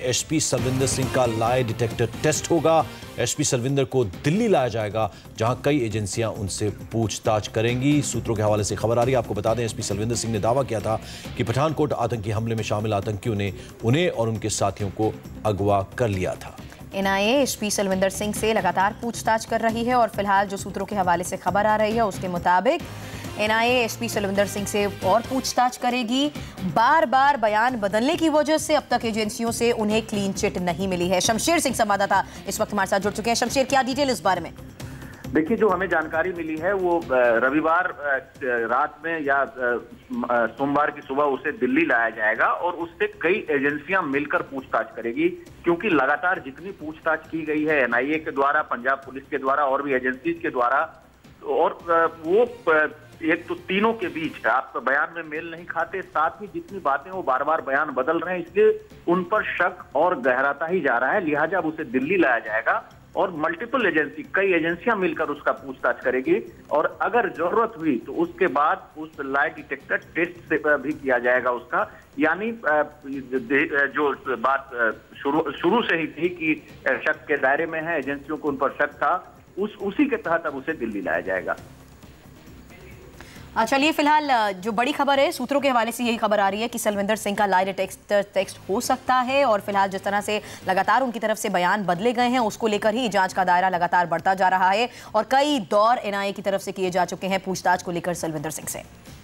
SP Salwinder Singh का lie detector test होगा। SP Salwinder को दिल्ली लाया जाएगा, जहां कई एजेंसियां उनसे पूछताछ करेंगी। सूत्रों के हवाले से खबर आ रही है। आपको बता दें, एसपी सलविंदर सिंह ने दावा किया था कि पठानकोट आतंकी हमले में शामिल आतंकियों ने उन्हें और उनके साथियों को अगवा कर लिया था। एनआईए एसपी सलविंदर सिंह से लगातार पूछताछ कर रही है और फिलहाल जो सूत्रों के हवाले से खबर आ रही है उसके मुताबिक एनआईए एसपी सलविंदर सिंह से और पूछताछ करेगी। बार बार बयान बदलने की वजह से अब तक एजेंसियों से उन्हें क्लीन चिट नहीं मिली है। शमशेर सिंह संवाददाता इस वक्त हमारे साथ जुड़ चुके हैं। शमशेर, क्या डिटेल इस बारे में? देखिए, जो हमें जानकारी मिली है वो रविवार रात में या सोमवार की सुबह उसे दिल्ली लाया जाएगा और उससे कई एजेंसियां मिलकर पूछताछ करेगी, क्योंकि लगातार जितनी पूछताछ की गई है एनआईए के द्वारा, पंजाब पुलिस के द्वारा और भी एजेंसीज के द्वारा, और वो एक तो तीनों के बीच आप बयान में मेल नहीं खाते, साथ ही जितनी बातें वो बार बार बयान बदल रहे हैं, इसलिए उन पर शक और गहराता ही जा रहा है। लिहाजा अब उसे दिल्ली लाया जाएगा और मल्टीपल एजेंसी, कई एजेंसियां मिलकर उसका पूछताछ करेगी और अगर जरूरत हुई तो उसके बाद उस लाई डिटेक्टर टेस्ट से भी किया जाएगा उसका। यानी जो बात शुरू से ही थी कि शक के दायरे में है, एजेंसियों को उन पर शक था, उसी के तहत अब उसे दिल्ली लाया जाएगा। चलिए, फिलहाल जो बड़ी खबर है, सूत्रों के हवाले से यही खबर आ रही है कि सलविंदर सिंह का लाई डिटेक्टर टेस्ट हो सकता है और फिलहाल जिस तरह से लगातार उनकी तरफ से बयान बदले गए हैं उसको लेकर ही जांच का दायरा लगातार बढ़ता जा रहा है और कई दौर एनआईए की तरफ से किए जा चुके हैं पूछताछ को लेकर सलविंदर सिंह से।